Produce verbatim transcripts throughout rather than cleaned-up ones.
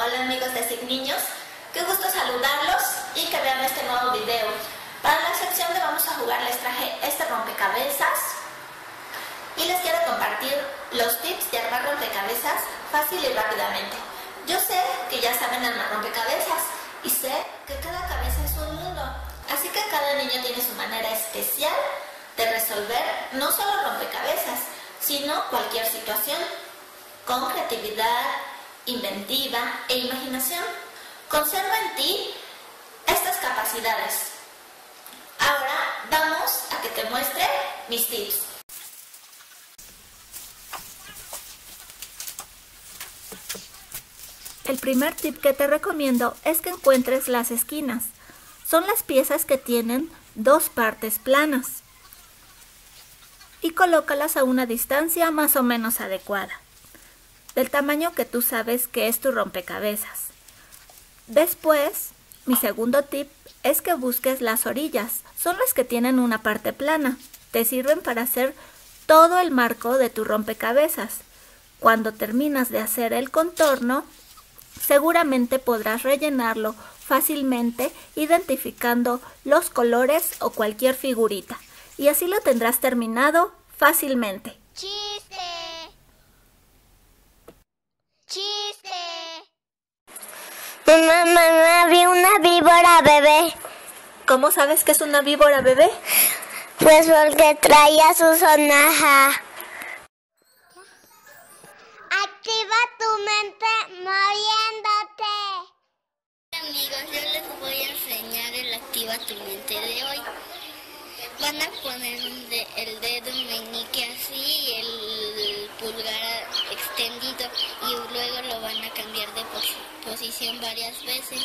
Hola amigos de SIG Niños, qué gusto saludarlos y que vean este nuevo video. Para la sección de vamos a jugar les traje este rompecabezas y les quiero compartir los tips de armar rompecabezas fácil y rápidamente. Yo sé que ya saben armar rompecabezas y sé que cada cabeza es un mundo, así que cada niño tiene su manera especial de resolver no solo rompecabezas, sino cualquier situación con creatividad, inventiva e imaginación. Conserva en ti estas capacidades. Ahora vamos a que te muestre mis tips. El primer tip que te recomiendo es que encuentres las esquinas. Son las piezas que tienen dos partes planas. Y colócalas a una distancia más o menos adecuada, del tamaño que tú sabes que es tu rompecabezas. Después, mi segundo tip es que busques las orillas. Son las que tienen una parte plana. Te sirven para hacer todo el marco de tu rompecabezas. Cuando terminas de hacer el contorno, seguramente podrás rellenarlo fácilmente identificando los colores o cualquier figurita. Y así lo tendrás terminado fácilmente. ¡Chiste! ¡Chiste! Mamá, mamá, vi una víbora bebé. ¿Cómo sabes que es una víbora bebé? Pues porque traía su sonaja. Activa tu mente moviéndote. Amigos, yo les voy a enseñar el activa tu mente de hoy. Van a poner un de, el dedo meñique así y el pulgar extendido y luego lo van a cambiar de pos posición varias veces.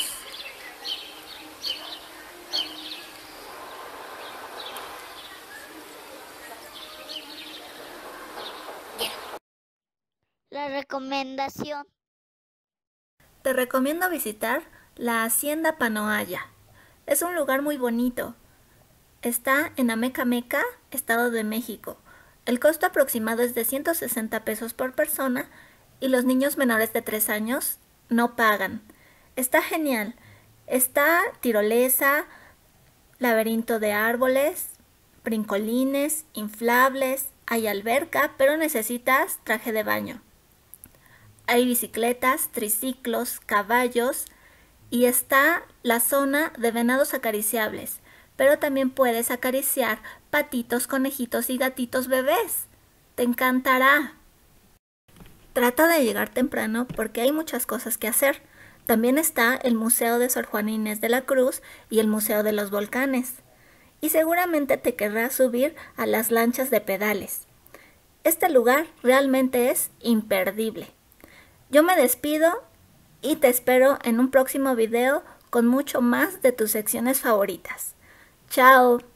Ya. La recomendación. Te recomiendo visitar la Hacienda Panoaya. Es un lugar muy bonito. Está en Amecameca, Estado de México. El costo aproximado es de ciento sesenta pesos por persona y los niños menores de tres años no pagan. Está genial. Está tirolesa, laberinto de árboles, brincolines, inflables, hay alberca, pero necesitas traje de baño. Hay bicicletas, triciclos, caballos y está la zona de venados acariciables. Pero también puedes acariciar patitos, conejitos y gatitos bebés. ¡Te encantará! Trata de llegar temprano porque hay muchas cosas que hacer. También está el Museo de Sor Juana Inés de la Cruz y el Museo de los Volcanes. Y seguramente te querrás subir a las lanchas de pedales. Este lugar realmente es imperdible. Yo me despido y te espero en un próximo video con mucho más de tus secciones favoritas. ¡Chao!